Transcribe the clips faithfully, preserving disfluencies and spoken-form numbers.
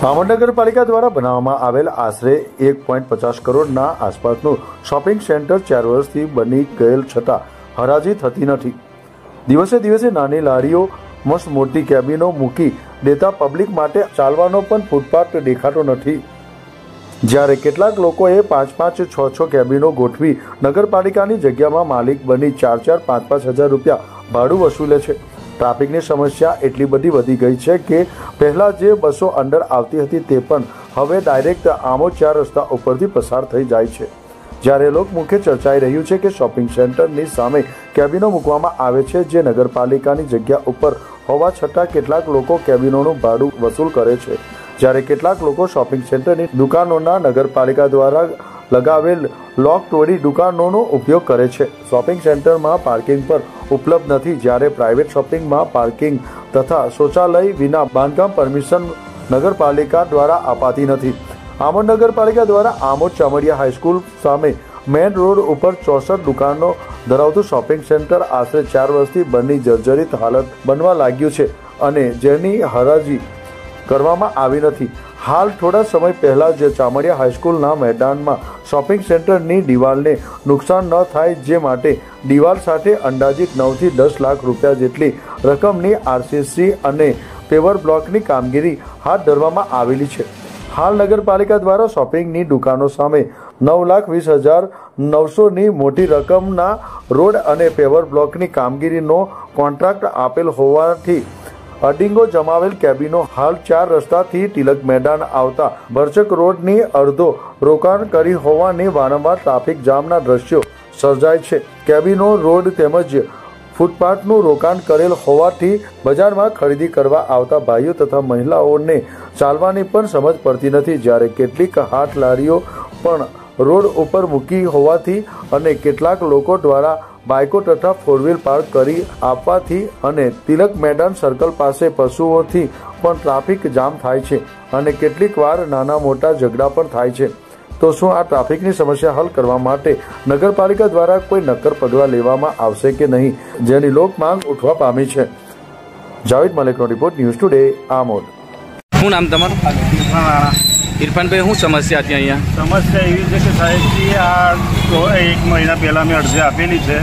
આમોદ નગરપાલિકા દ્વારા બનાવવામાં આવેલ આશરે એક પોઈન્ટ પચાસ કરોડના આસપાસનું શોપિંગ સેન્ટર ચાર વર્ષથી બની ગયેલ છતાં હરાજી થતી નથી। દિવસે દિવસે નાની લારીઓ મસ્ત મોટી કેબિનો મૂકી દેતા પબ્લિક માટે ચાલવાનો પણ ફૂટપાથ દેખાતો નથી। જ્યારે કેટલાક લોકોએ પાંચ પાંચ છ છ કેબિનો ગોઠવી નગરપાલિકાની જગ્યામાં માલિક બની ચાર ચાર પાંચ પાંચ હજાર રૂપિયા ભાડું વસૂલે છે। ટ્રાફિકની સમસ્યા એટલી બધી વધી ગઈ છે કે પહેલાં જે બસો અંદર આવતી હતી તે પણ હવે ડાયરેક્ટ આમોદ ચાર રસ્તા ઉપરથી પસાર થઈ જાય છે। જ્યારે લોકમુખે ચર્ચાઈ રહ્યું છે કે શોપિંગ સેન્ટરની સામે કેબિનો મૂકવામાં આવે છે જે નગરપાલિકાની જગ્યા ઉપર હોવા છતાં કેટલાક લોકો કેબિનોનું ભાડું વસૂલ કરે છે। જ્યારે કેટલાક લોકો શોપિંગ સેન્ટરની દુકાનોના નગરપાલિકા દ્વારા લગાવેલ લોક તોડી દુકાનોનો ઉપયોગ કરે છે। શોપિંગ સેન્ટરમાં પાર્કિંગ પર ઉપલબ્ધ નથી, જ્યારે પ્રાઇવેટ શોપિંગમાં પાર્કિંગ તથા શૌચાલય વિના બાંધકામ પરમિશન નગરપાલિકા દ્વારા અપાતી નથી। આમોદ નગરપાલિકા દ્વારા આમોદ ચામડિયા હાઈસ્કૂલ સામે મેઇન રોડ ઉપર ચોસઠ દુકાનો ધરાવતું શોપિંગ સેન્ટર આશરે ચાર વર્ષથી બની જર્જરિત હાલત બનવા લાગ્યું છે અને જેની હરાજી કરવામાં આવી નથી। હાલ થોડા સમય પહેલા જ ચામડિયા હાઈસ્કૂલના મેદાનમાં શોપિંગ સેન્ટરની દિવાલને નુકસાન ન થાય જે માટે દિવાલ સાથે અંદાજિત નવથી દસ લાખ રૂપિયા જેટલી રકમની આરસીસી અને પેવર બ્લોકની કામગીરી હાથ ધરવામાં આવેલી છે। હાલ નગરપાલિકા દ્વારા શોપિંગની દુકાનો સામે નવ લાખ વીસ હજાર નવસોની મોટી રકમના રોડ અને પેવર બ્લોકની કામગીરીનો કોન્ટ્રાક્ટ આપેલ હોવાથી અડીંગો જમાવેલ કેબિનો હાલ ચાર રસ્તાથી તિલક મેદાન આવતા ભરચક રોડની અડધો રોકાણ કરી હોવાની વારંવાર ટ્રાફિક જામના દ્રશ્યો સર્જાય છે। કેબિનો રોડ તેમજ ફૂટપાથનું રોકાણ કરેલ હોવાથી બજારમાં ખરીદી કરવા આવતા ભાઈઓ તથા મહિલાઓને ચાલવાની પણ સમજ પડતી નથી। જ્યારે કેટલીક હાથ લારીઓ પણ રોડ ઉપર મૂકી હોવાથી અને કેટલાક લોકો દ્વારા બાઇકો તથા ફોર વ્હીલ પાર્ક કરી આપવાથી અને તિલક મેદાન સર્કલ પાસે પશુઓથી પણ ટ્રાફિક જામ થાય છે અને કેટલીક વાર નાના મોટા ઝઘડા પણ થાય છે। તો શું આ ટ્રાફિકની સમસ્યા હલ કરવા માટે નગરપાલિકા દ્વારા કોઈ નક્કર પગલાં લેવામાં આવશે કે નહીં, જેની લોક માંગ ઉઠવા પામી છે। જાવેદ મલિકનો રિપોર્ટ, ન્યૂઝ ટુડે, આમોદ। શું નામ તમારું? ઇરફાનભાઈ, શું સમસ્યા હતી અહીંયા? સમસ્યા એવી છે કે સાહેબજી આ એક મહિના પહેલાં મેં અરજી આપેલી છે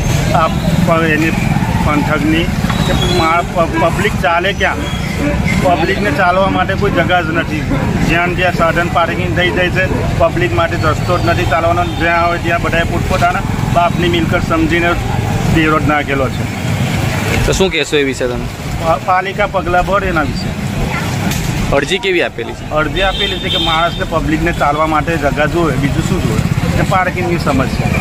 આ એની પંથકની કે પબ્લિક ચાલે ક્યાં, પબ્લિકને ચાલવા માટે કોઈ જગા જ નથી। જ્યાં જ્યાં સાધન પાર્કિંગ થઈ જાય છે પબ્લિક માટે રસ્તો જ નથી ચાલવાનો। જ્યાં હોય ત્યાં બધાએ પોતપોતાના બાપની મિલકત સમજીને વિરોધ નાખેલો છે। તો શું કહેશો એ વિશે તમે? પાલિકા પગલાં ભરે એના વિશે। અરજી કેવી આપેલી છે? અરજી આપેલી છે કે માણસને પબ્લિકને ચાલવા માટે જગા જોઈએ, બીજું શું જોઈએ, એ પાર્કિંગની સમસ્યા।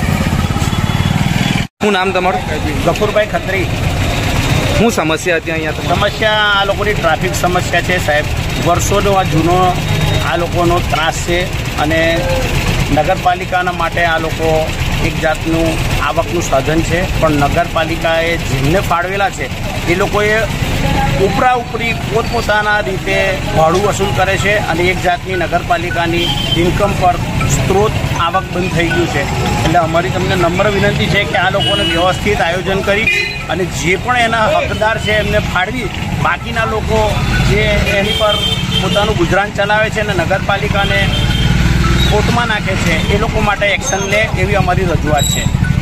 શું નામ તમારું? ગફુરભાઈ ખત્રી। શું સમસ્યા હતી અહીંયા? સમસ્યા આ લોકોની ટ્રાફિક સમસ્યા છે સાહેબ। વર્ષોનો આ જૂનો આ લોકોનો ત્રાસ છે અને નગરપાલિકાના માટે આ લોકો એક જાતનું આવકનું સાધન છે, પણ નગરપાલિકાએ જેમને ફાળવેલા છે એ લોકોએ ઉપરા ઉપરી પોતપોતાના રીતે ભાડું વસૂલ કરે છે અને એક જાતની નગરપાલિકાની ઇન્કમ પર સ્ત્રોત આવક બંધ થઈ ગયું છે। એટલે અમારી તમને નમ્ર વિનંતી છે કે આ લોકોને વ્યવસ્થિત આયોજન કરી અને જે પણ એના હકદાર છે એમને ફાળવી, બાકીના લોકો જે એની પર પોતાનું ગુજરાન ચલાવે છે અને નગરપાલિકાને ખોટમાં નાખે છે એ લોકો માટે એક્શન લે એવી અમારી રજૂઆત છે।